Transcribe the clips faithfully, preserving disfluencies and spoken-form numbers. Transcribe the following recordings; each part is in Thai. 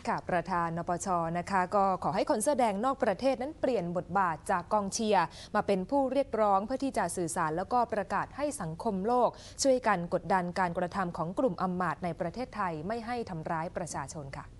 ค่ะประธานนปช.นะคะก็ขอให้คนเสื้อแดงนอกประเทศนั้นเปลี่ยนบทบาทจากกองเชียร์มาเป็นผู้เรียกร้องเพื่อที่จะสื่อสารแล้วก็ประกาศให้สังคมโลกช่วยกันกดดันการกระทำของกลุ่มอำมาตย์ในประเทศไทยไม่ให้ทำร้ายประชาชนค่ะ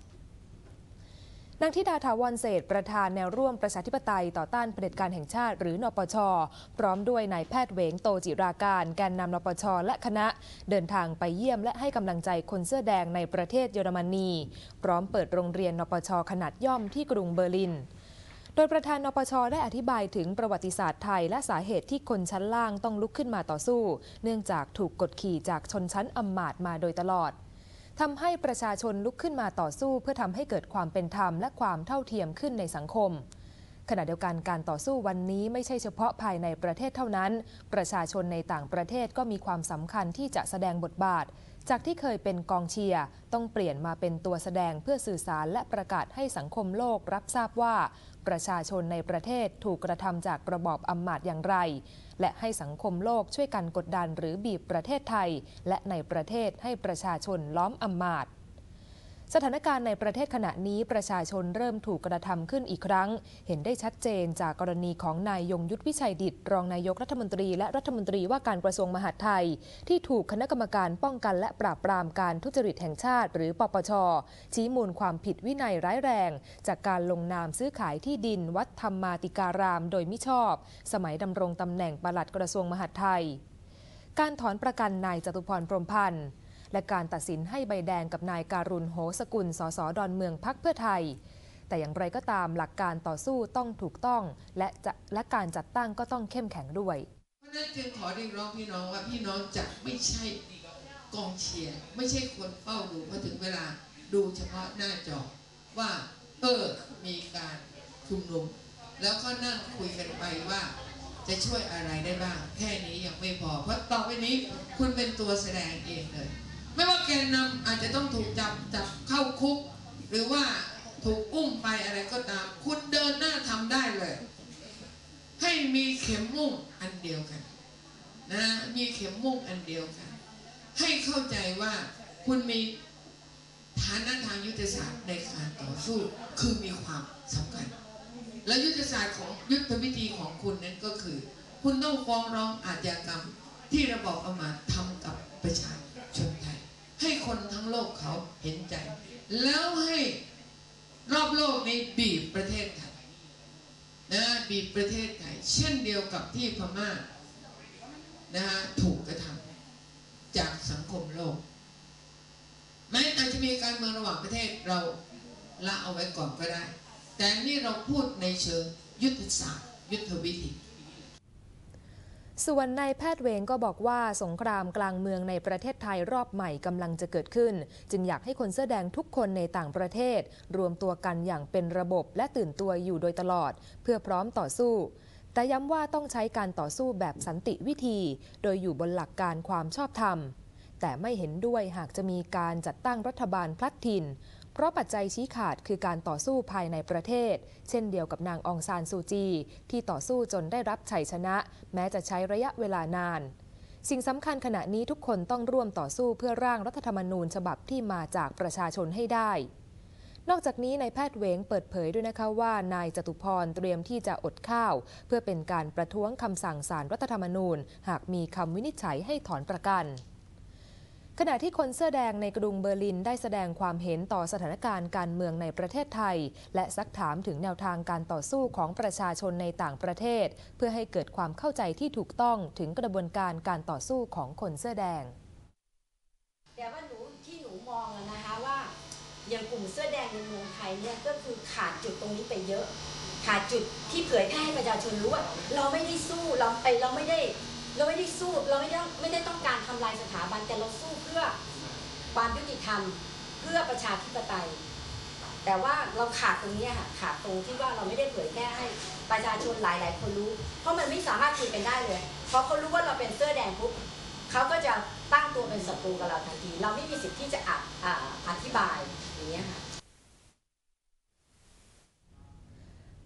นางธิดาถาวรเศรษฐ์ประธานแนวร่วมประชาธิปไตยต่อต้านเผด็จการแห่งชาติหรือนปช.พร้อมด้วยนายแพทย์เหวงโตจิราการแกนนำนปช.และคณะเดินทางไปเยี่ยมและให้กำลังใจคนเสื้อแดงในประเทศเยอรมนีพร้อมเปิดโรงเรียนนปช.ขนาดย่อมที่กรุงเบอร์ลินโดยประธานนปช.ได้อธิบายถึงประวัติศาสตร์ไทยและสาเหตุที่คนชั้นล่างต้องลุกขึ้นมาต่อสู้เนื่องจากถูกกดขี่จากชนชั้นอำมาตย์มาโดยตลอดทำให้ประชาชนลุกขึ้นมาต่อสู้เพื่อทำให้เกิดความเป็นธรรมและความเท่าเทียมขึ้นในสังคมขณะเดียวกันการต่อสู้วันนี้ไม่ใช่เฉพาะภายในประเทศเท่านั้นประชาชนในต่างประเทศก็มีความสำคัญที่จะแสดงบทบาทจากที่เคยเป็นกองเชียร์ต้องเปลี่ยนมาเป็นตัวแสดงเพื่อสื่อสารและประกาศให้สังคมโลกรับทราบว่าประชาชนในประเทศถูกกระทำจากระบอบอำมาตย์อย่างไรและให้สังคมโลกช่วยกันกดดันหรือบีบประเทศไทยและในประเทศให้ประชาชนล้อมอำมาตย์สถานการณ์ในประเทศขณะนี้ประชาชนเริ่มถูกกระทำขึ้นอีกครั้งเห็นได้ชัดเจนจากกรณีของนายยงยุทธวิชัยดิษฐ์รองนายกรัฐมนตรีและรัฐมนตรีว่าการกระทรวงมหาดไทยที่ถูกคณะกรรมการป้องกันและปราบปรามการทุจริตแห่งชาติหรือปปช.ชี้มูลความผิดวินัยร้ายแรงจากการลงนามซื้อขายที่ดินวัดธรรมาติการามโดยมิชอบสมัยดำรงตำแหน่งปลัดกระทรวงมหาดไทยการถอนประกันนายจตุพรพรหมพันธ์และการตัดสินให้ใบแดงกับนายการุณโหสกุลสสดอนเมืองพรรคเพื่อไทยแต่อย่างไรก็ตามหลักการต่อสู้ต้องถูกต้องและจะและการจัดตั้งก็ต้องเข้มแข็งด้วยเพราะนั้นจึงขอเรียกร้องพี่น้องว่าพี่น้องจะไม่ใช่กองเชียร์ไม่ใช่คนเฝ้าดูพอถึงเวลาดูเฉพาะหน้าจอว่าเออมีการชุมนุมแล้วก็นั่งคุยกันไปว่าจะช่วยอะไรได้บ้างแค่นี้ยังไม่พอเพราะต่อไปนี้คุณเป็นตัวแสดงเองเลยไม่ว่าแกนนำอาจจะต้องถูกจับจับเข้าคุกหรือว่าถูกอุ้มไปอะไรก็ตามคุณเดินหน้าทำได้เลยให้มีเข็มมุ่งอันเดียวกันนะมีเข็มมุ่งอันเดียวกันให้เข้าใจว่าคุณมีฐานะทางยุทธศาสตร์ในการต่อสู้คือมีความสำคัญและยุทธศาสตร์ของยุทธวิธีของคุณนั้นก็คือคุณต้องฟ้องร้องอาชญากรรมที่ระบอบอำมาตย์ทำกับประชาชนไทยให้คนทั้งโลกเขาเห็นใจแล้วให้รอบโลกนี้บีบประเทศไทยนะบีบประเทศไทยเช่นเดียวกับที่พม่านะฮะถูกกระทำจากสังคมโลกแม้อาจจะมีการเมืองระหว่างประเทศเราละเอาไว้ก่อนก็ได้แต่นี่เราพูดในเชิงยุทธศาสตร์ยุทธวิธีส่วนนายแพทย์เหวงก็บอกว่าสงครามกลางเมืองในประเทศไทยรอบใหม่กำลังจะเกิดขึ้นจึงอยากให้คนเสื้อแดงทุกคนในต่างประเทศรวมตัวกันอย่างเป็นระบบและตื่นตัวอยู่โดยตลอดเพื่อพร้อมต่อสู้แต่ย้ำว่าต้องใช้การต่อสู้แบบสันติวิธีโดยอยู่บนหลักการความชอบธรรมแต่ไม่เห็นด้วยหากจะมีการจัดตั้งรัฐบาลพลัดถิ่นเพราะปัจจัยชี้ขาดคือการต่อสู้ภายในประเทศเช่นเดียวกับนางองซานซูจีที่ต่อสู้จนได้รับชัยชนะแม้จะใช้ระยะเวลานานสิ่งสำคัญขณะนี้ทุกคนต้องร่วมต่อสู้เพื่อร่างรัฐธรรมนูญฉบับที่มาจากประชาชนให้ได้นอกจากนี้นายแพทย์เหวงเปิดเผยด้วยนะคะว่านายจตุพรเตรียมที่จะอดข้าวเพื่อเป็นการประท้วงคำสั่งศาลรัฐธรรมนูญหากมีคำวินิจฉัยให้ถอนประกันขณะที่คนเสื้อแดงในกรุงเบอร์ลินได้แสดงความเห็นต่อสถานการณ์การเมืองในประเทศไทยและซักถามถึงแนวทางการต่อสู้ของประชาชนในต่างประเทศเพื่อให้เกิดความเข้าใจที่ถูกต้องถึงกระบวนการการต่อสู้ของคนเสื้อแดงแต่ว่าหนูที่หนูมองนะคะว่าอย่างกลุ่มเสื้อแดงในเมืองไทยเนี่ยก็คือขาดจุดตรงนี้ไปเยอะขาดจุดที่เผยแพร่ให้ประชาชนรู้ว่าเราไม่ได้สู้เราไปเราไม่ได้เราไม่ได้สู้เราไม่ได้ไม่ได้ต้องการทำลายสถาบันแต่เราสู้เพื่อความยุติธรรมเพื่อประชาธิปไตยแต่ว่าเราขาดตรงนี้ค่ะขาดตรงที่ว่าเราไม่ได้เผยแพร่ให้ประชาชนหลายๆคนรู้เพราะมันไม่สามารถคุยกันได้เลยเพราะเขารู้ว่าเราเป็นเสื้อแดงปุ๊บเขาก็จะตั้งตัวเป็นศัตรูกับเราทันทีเราไม่มีสิทธิ์ที่จะอธิบายอย่างนี้ค่ะข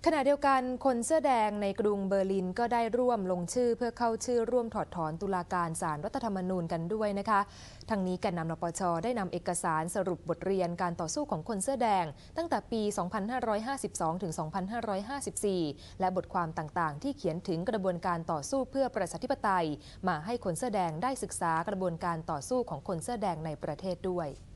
ขณะเดียวกันคนเสื้อแดงในกรุงเบอร์ลินก็ได้ร่วมลงชื่อเพื่อเข้าชื่อร่วมถอดถอนตุลาการศาลรัฐธรรมนูญกันด้วยนะคะทั้งนี้แกนนำนปช.ได้นำเอกสารสรุปบทเรียนการต่อสู้ของคนเสื้อแดงตั้งแต่ปี สองพันห้าร้อยห้าสิบสอง ถึง สองพันห้าร้อยห้าสิบสี่ และบทความต่างๆที่เขียนถึงกระบวนการต่อสู้เพื่อประชาธิปไตยมาให้คนเสื้อแดงได้ศึกษากระบวนการต่อสู้ของคนเสื้อแดงในประเทศด้วย